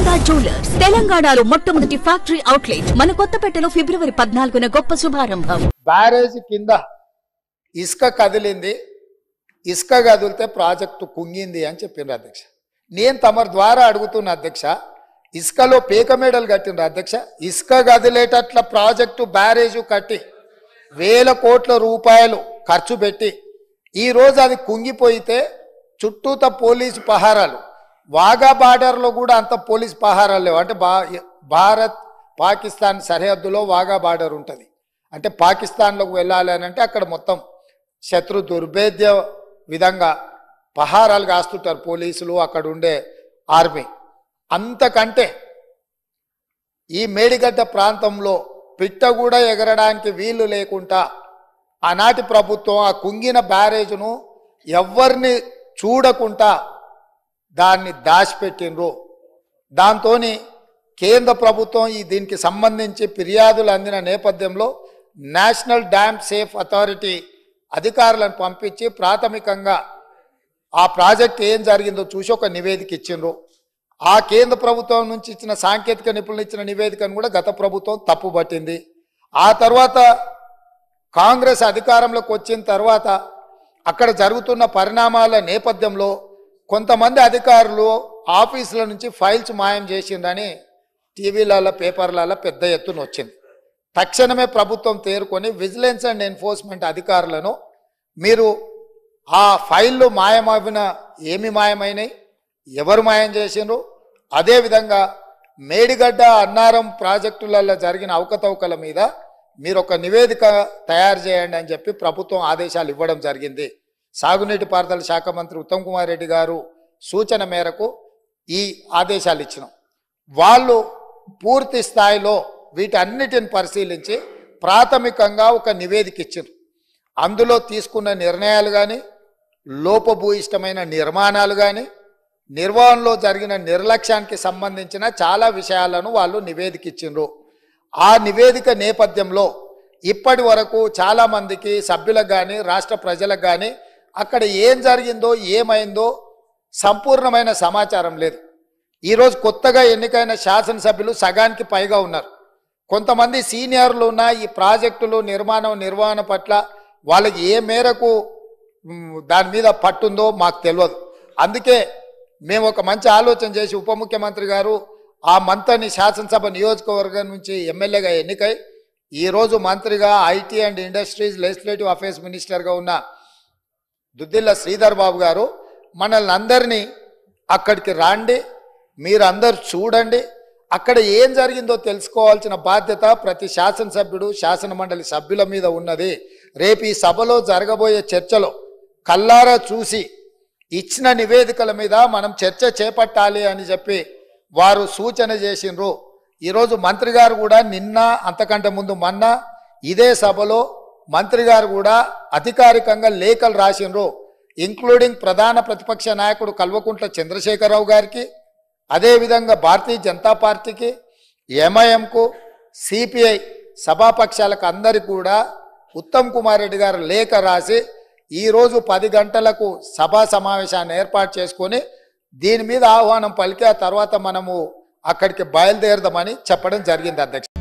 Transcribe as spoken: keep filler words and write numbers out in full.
Durga jewellers తెలంగాణలో మొట్టమొదటి factory outlet మన కొత్తపేటలో ఫిబ్రవరి పద్నాలుగున గొప్ప శుభారంభం. బ్యారేజ్ కింద ఇసుక కదిలింది, ఇసుక కదిలితే ప్రాజెక్టు కుంగింది అని చెప్పిండ్రు అధ్యక్ష. నేను తమరి ద్వారా అడుగుతున్న అధ్యక్ష, ఇసుకలో పేక మేడలు కట్టిండ్రు అధ్యక్ష. ఇసుక కదిలేటట్ల ప్రాజెక్టు బ్యారేజు కట్టి వేల కోట్ల రూపాయలు ఖర్చు పెట్టి ఈరోజు అది కుంగిపోయితే చుట్టూత పోలీసు పహారాలు, వాఘా బార్డర్లో కూడా అంత పోలీసు పహారాలు లేవు. అంటే బా భారత్ పాకిస్తాన్ సరిహద్దులో వాఘా బార్డర్ ఉంటుంది. అంటే పాకిస్తాన్లోకి వెళ్ళాలి అని అంటే అక్కడ మొత్తం శత్రు దుర్భేద్య విధంగా పహారాలు కాస్తుంటారు పోలీసులు, అక్కడ ఉండే ఆర్మీ. అంతకంటే ఈ మేడిగడ్డ ప్రాంతంలో పిట్ట కూడా ఎగరడానికి వీలు లేకుండా ఆనాటి ప్రభుత్వం ఆ కుంగిన బ్యారేజ్ను ఎవరిని చూడకుండా దాన్ని దాచిపెట్టినరు. దాంతో కేంద్ర ప్రభుత్వం ఈ దీనికి సంబంధించి ఫిర్యాదులు అందిన నేపథ్యంలో నేషనల్ డ్యామ్ సేఫ్ అథారిటీ అధికారులను పంపించి ప్రాథమికంగా ఆ ప్రాజెక్ట్ ఏం జరిగిందో చూసి ఒక నివేదిక ఇచ్చిండ్రు. ఆ కేంద్ర ప్రభుత్వం నుంచి ఇచ్చిన సాంకేతిక నిపుణులు ఇచ్చిన నివేదికను కూడా గత ప్రభుత్వం తప్పుపట్టింది. ఆ తర్వాత కాంగ్రెస్ అధికారంలోకి వచ్చిన తర్వాత అక్కడ జరుగుతున్న పరిణామాల నేపథ్యంలో కొంతమంది అధికారులు ఆఫీసుల నుంచి ఫైల్స్ మాయం చేసిందని టీవీలలో పేపర్లలో పెద్ద ఎత్తున వచ్చింది. తక్షణమే ప్రభుత్వం తేరుకొని విజిలెన్స్ అండ్ ఎన్ఫోర్స్మెంట్ అధికారులను మీరు ఆ ఫైళ్ళు మాయమవిన ఏమి మాయమైనాయి, ఎవరు మాయం చేసిండ్రు, అదేవిధంగా మేడిగడ్డ అన్నారం ప్రాజెక్టులలో జరిగిన అవకతవకల మీద మీరు ఒక నివేదిక తయారు చేయండి అని చెప్పి ప్రభుత్వం ఆదేశాలు ఇవ్వడం జరిగింది. సాగునీటి పారుదల శాఖ మంత్రి ఉత్తమ్ కుమార్ రెడ్డి గారు సూచన మేరకు ఈ ఆదేశాలు ఇచ్చినాం. వాళ్ళు పూర్తి స్థాయిలో వీటన్నిటిని పరిశీలించి ప్రాథమికంగా ఒక నివేదిక ఇచ్చారు. అందులో తీసుకున్న నిర్ణయాలు కానీ, లోపభూయిష్టమైన నిర్మాణాలు కానీ, నిర్వహణలో జరిగిన నిర్లక్ష్యానికి సంబంధించిన చాలా విషయాలను వాళ్ళు నివేదిక ఇచ్చిండ్రు. ఆ నివేదిక నేపథ్యంలో ఇప్పటి వరకు చాలామందికి సభ్యులకు కానీ రాష్ట్ర ప్రజలకు కానీ అక్కడ ఏం జరిగిందో ఏమైందో సంపూర్ణమైన సమాచారం లేదు. ఈరోజు కొత్తగా ఎన్నికైన శాసనసభ్యులు సగానికి పైగా ఉన్నారు. కొంతమంది సీనియర్లు ఉన్న ఈ ప్రాజెక్టులు నిర్మాణం నిర్వహణ పట్ల వాళ్ళకి ఏ మేరకు దాని మీద పట్టుందో మాకు తెలియదు. అందుకే మేము ఒక మంచి ఆలోచన చేసి ఉప ముఖ్యమంత్రి గారు ఆ మంత్రిని శాసనసభ నియోజకవర్గం నుంచి ఎమ్మెల్యేగా ఎన్నికై ఈరోజు మంత్రిగా IT and industries legislative affairs మినిస్టర్గా ఉన్న దుద్దిల్ల శ్రీధర్ బాబు గారు మనల్ని అందరినీ అక్కడికి రాండి, మీరందరూ చూడండి, అక్కడ ఏం జరిగిందో తెలుసుకోవాల్సిన బాధ్యత ప్రతి శాసనసభ్యుడు శాసన మండలి సభ్యుల మీద ఉన్నది. రేపు ఈ సభలో జరగబోయే చర్చలో కల్లారా చూసి ఇచ్చిన నివేదికల మీద మనం చర్చ చేపట్టాలి అని చెప్పి వారు సూచన చేసిండ్రు. ఈరోజు మంత్రి గారు కూడా నిన్న అంతకంటే ముందు మొన్న ఇదే సభలో మంత్రి గారు కూడా అధికారికంగా లేఖలు రాసిండ్రు. ఇంక్లూడింగ్ ప్రధాన ప్రతిపక్ష నాయకుడు కల్వకుంట్ల చంద్రశేఖరరావు గారికి, అదేవిధంగా భారతీయ జనతా పార్టీకి, ఎంఐఎంకు, సిపిఐ సభాపక్షాలకు అందరికీ కూడా ఉత్తమ్ కుమార్ రెడ్డి గారు లేఖ రాసి ఈరోజు పది గంటలకు సభా సమావేశాన్ని ఏర్పాటు చేసుకొని దీని మీద ఆహ్వానం పలికి ఆ తర్వాత మనము అక్కడికి బయలుదేరదామని చెప్పడం జరిగింది అధ్యక్ష.